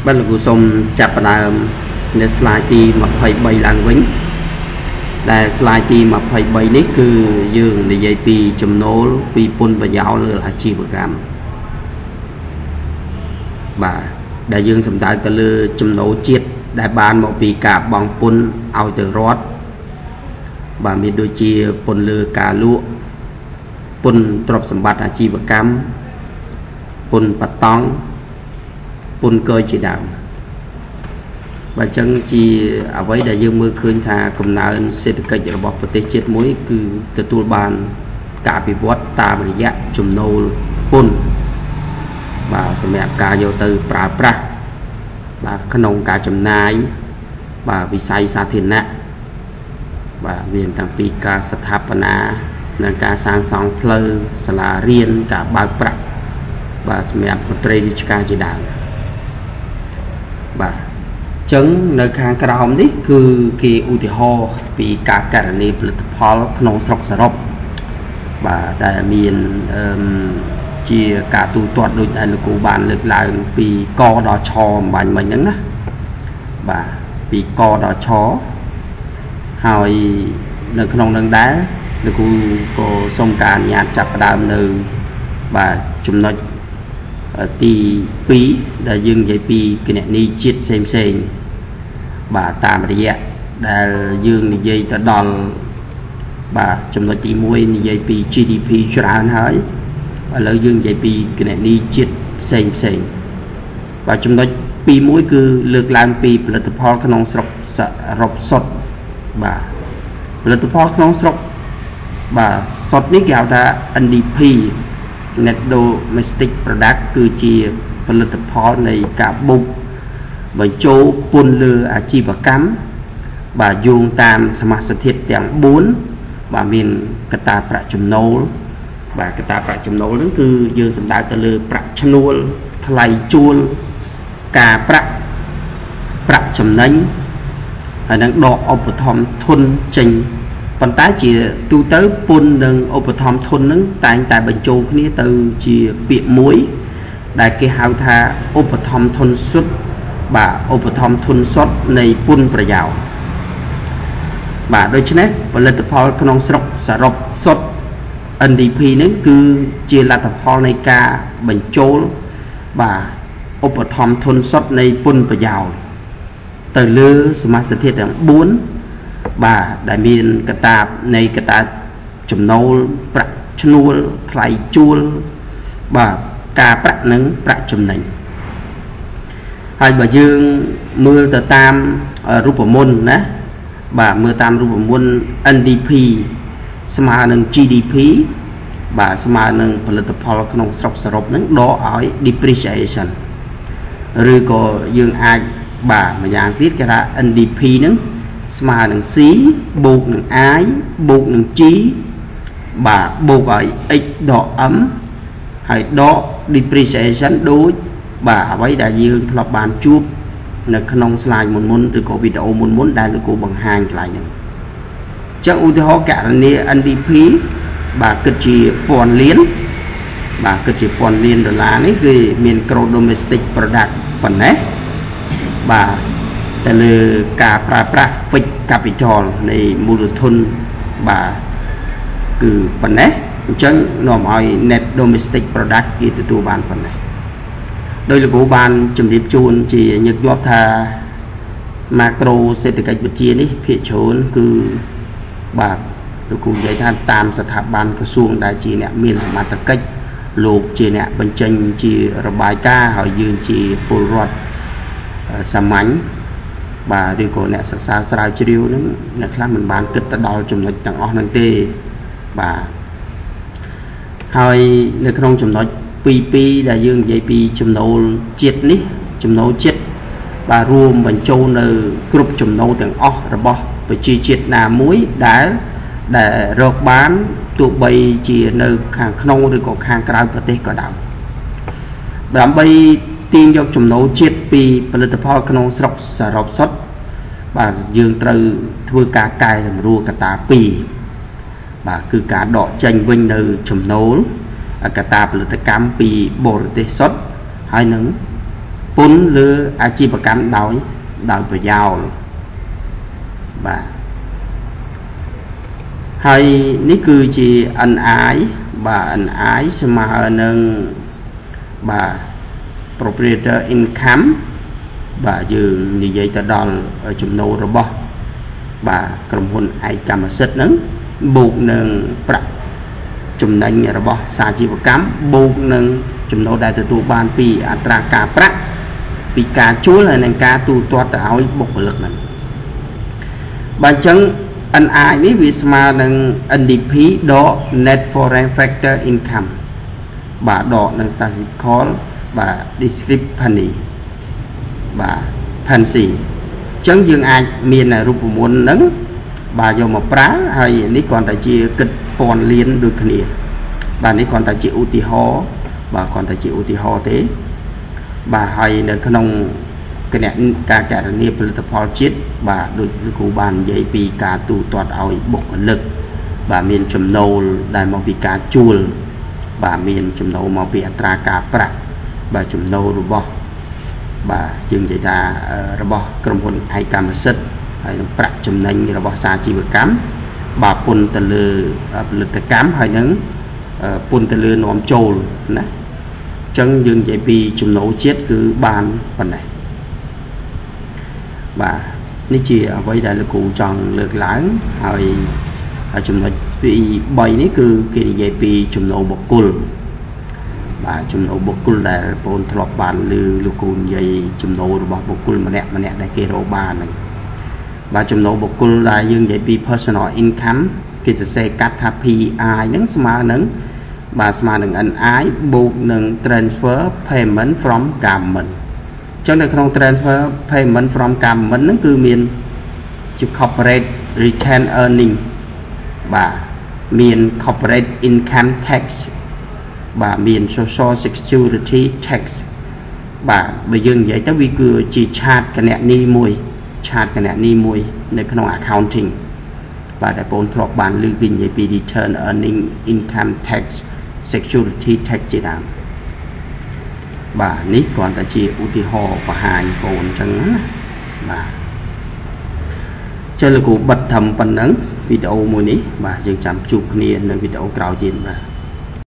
bắt đầu xong chặt vàoในสไลด์ទី23ឡើងវិញដែលស្លាយទី23នេះគឺយើងនិយាយពីចំណូលពីពន្ធប្រយោលលើអាជីវកម្មបាទដែលយើងសំដៅទៅលើចំណូលជាតិដែលបានមកពីការបង់ពន្ធឲ្យទៅរដ្ឋបាទមានដូចជាពន្ធលើការលក់ពន្ធទ្រព្យសម្បត្តិអាជីវកម្មពន្ធបតង់ពន្ធកយជាដើមបើចឹងជាអ្វីដែលយើងមើលឃើញថាកំណើនសេដ្ឋកិច្ចរបស់ប្រទេសជាតិមួយគឺទទួលបានការអភិវឌ្ឍតាមរយៈចំណូលពន្ធបាទសម្រាប់ការយកទៅប្រើប្រាស់បាទក្នុងការចំណាយបាទវិស័យសាធារណៈបាទមានតាំងពីការស្ថាបនានិងការសាងសង់ផ្លូវសាលារៀនការបើកប្រាក់បាទសម្រាប់មន្ត្រីរាជការជាដើមបាទចឹងនៅខាងក្រោមនេះគឺគេឧទាហរណ៍ពីការករណីផលិតផលក្នុងស្រុកសរុបបាទដែលមានជាការទូទាត់ដូចដែលលោកគ្រូបានលើកឡើងពីកដល់ឆអំបញ្ញមិញហ្នឹងណាបាទពីកដល់ឆហើយនៅក្នុងនឹងដែរលោកគ្រូក៏សូមការអនុញ្ញាតចាប់ផ្ដើមនៅបាទចំណុចទី2ដែលយើងនិយាយពីគណនីជាតិផ្សេងបាទតាមរយៈដែលយើងនិយាយទៅដល់បាទចំណុចទី1និយាយពី GDP ច្រើនហើយឥឡូវយើងនិយាយពីគណនីជាតិផ្សេងបាទចំណុចទី1គឺលើកឡើងពីផលិតផលក្នុងស្រុកសរុបសុទ្ធបាទផលិតផលក្នុងស្រុកបាទសុទ្ធនេះគេហៅថា NDP Net Domestic Product គឺជាផលិតផលនៃការបូកបញ្ចូលពន្ធលើអាជីវកម្មបាទយោងតាមសមាសធាតុទាំង4បាទមានកត្តាប្រាក់ចំណូលបាទកត្តាប្រាក់ចំណូលហ្នឹងគឺយើងសំដៅទៅលើប្រាក់ឈ្នួលថ្លៃជួលការប្រាក់ចំណេញហើយនឹងដកឧបត្ថម្ភធនចេញប៉ុន្តែជាទូទៅពន្ធនិងឧបត្ថម្ភធនហ្នឹងតែងតែបញ្ចូលគ្នាទៅជាពាក្យមួយដែលគេហៅថាឧបត្ថម្ភធនសុទ្ធបាទឧបត្ថម្ភធនសុទ្ធនៃពន្ធប្រយោលបាទដូច្នេះផលិតផលក្នុងស្រុកសរុបសុទ្ធ NDP នេះគឺជាលទ្ធផលនៃការបញ្ចូលបាទឧបត្ថម្ភធនសុទ្ធនៃពន្ធប្រយោលទៅលើសមាសធាតុទាំង4បាទដែលមានកត្តានៃកត្តាចំណូលប្រាក់ឈ្នួលថ្លៃជួលបាទការប្រាក់និងប្រាក់ចំណេញហើយបើយើងមើលទៅតាមរូបមន្តណាបាទមើលតាមរូបមន្ត NDP ស្មើនឹង GDP បាទស្មើនឹងផលិតផលក្នុងស្រុកសរុបហ្នឹងដកឲ្យ depreciation ឬក៏យើងអាចបាទម្យ៉ាងទៀតគេថា NDP ហ្នឹងស្មើនឹង C បូកនឹង I បូកនឹង G បាទបូកឲ្យ X ដក M ហើយដក depreciation ដូចបាទអ្វីដែលយើងធ្លាប់បានជួបនៅក្នុង slide មុនឬក៏វីដេអូមុនដែលលោកគ្រូបង្ហាញកន្លែងហ្នឹងចឹងឧទាហរណ៍ករណី NDP បាទគិតជា1000 លានបាទគិតជា1000 លានដុល្លារនេះគឺមាន gross domestic product ប៉ុណ្ណេះបាទទៅលើការប្រើប្រាស់ fixed capital នៃមូលធនបាទគឺប៉ុណ្ណេះអញ្ចឹងនាំឲ្យ net domestic product គេទទួលបានប៉ុណ្ណេះដោយលោកគ្រូបានជម្រាបជូនជាញឹកញាប់ថាម៉ាក្រូសេដ្ឋកិច្ចវិទ្យានេះភាគច្រើនគឺបាទលោកគ្រូនិយាយថាតាមស្ថាប័នក្រសួងដែលជាអ្នកមានសមត្ថកិច្ចលោកជាអ្នកបញ្ចេញជារបាយការណ៍ហើយយើងជាពលរដ្ឋសាមញ្ញបាទឬក៏អ្នកសិក្សាស្រាវជ្រាវហ្នឹងអ្នកខ្លះមិនបានគិតទៅដល់ចំណុចទាំងអស់ហ្នឹងទេបាទហើយនៅក្នុងចំណុច2ដែលយើងនិយាយពីចំណូលជាតិនេះចំណូលជាតិបាទរួមបញ្ចូលនៅគ្រប់ចំណូលទាំងអស់របស់ប្រជាជាតិណាមួយដែលរកបានទោះបីជានៅខាងក្នុងឬក៏ខាងក្រៅប្រទេសក៏ដោយដើម្បីទាញយកចំណូលជាតិពីផលិតផលក្នុងស្រុកសរុបសុទ្ធបាទយើងត្រូវធ្វើការកែសម្រួលកត្តា2បាទគឺការដកចេញវិញនៅចំណូលកត្តាផលិតកម្មពីបរទេសសុទ្ធហើយនឹង pun lư a chi bạc cam đói phải giàu bà hay ní cứ chỉ ân ái bà ân ái xem mà nâng bà proprietor income bà dường như vậy ta đo ở chùm nô rồi bó bà cầm hôn ai cầm sết nâng buộc nâng bạc chùm nâng rồi bó xa chi bạc cam buộc nâng chùm nô đại tu ban pi atra ca bạc pi ca chúa là nâng ca tu toát áo bộc lực này bà chân anh ai ní vì mà nâng NDP đó net foreign factor income bà đọ nâng statistical bà discrepancy bà fancy chân dương ai miền là rụp muốn nâng bà vô một prá hay ní còn tại chia kịch còn liên được kia bà ní còn tại chia ưu ho bà còn tại chia ưu ho thế bà hay nâng không cái này cả niệm là tập hợp chết bà được cụ bàn dây pi cá tu toát áo bộc lực bà miền chấm nâu đại mong pi cá chuột bà miền chấm nâu mong pi tra cá bạc bà chấm nâu rồi bỏ bà dừng chạy ra rồi bỏ cầm hồn hay cam sứt hay bạc chấm nành rồi bỏ xa chi bạc cám bà pun tơ lư lực cám hay nứng pun tơ lư nóm trâu nè chân dừng chạy pi chấm nâu chết cứ bàn phần này bà ní chia với đại lực cụ tròn lược lãngហើយចំណុចពី3នេះគឺគេនិយាយពីចំណូលបុគ្គលបាទចំណូលបុគ្គលដែលបងធ្លាប់បានឮលោកគ្រូនិយាយចំណូលរបស់បុគ្គលម្នាក់ដែលគេរកបានហ្នឹងបាទចំណូលបុគ្គលដែលយើងនិយាយពី personal income គេសរសេរកាត់ថា PI ហ្នឹងស្មើនឹងបាទស្មើនឹង NI បូកនឹង transfer payment from government trong này không transfer payment from government nó cứ miền chụp corporate return earning và miền corporate income tax và miền social security tax và bây giờ vậy tới vì cứ chỉ chart cái này ni mùiในขนม accounting và đại bốn thuộc bản lưu kinh về return earning income tax security tax chỉ đạo bà ní còn ta chỉ ưu và hai còn chẳng bà chơi là cụ bật thầm phần nắng video mùi ní bà dừng chạm chụp nền video cào tiền bà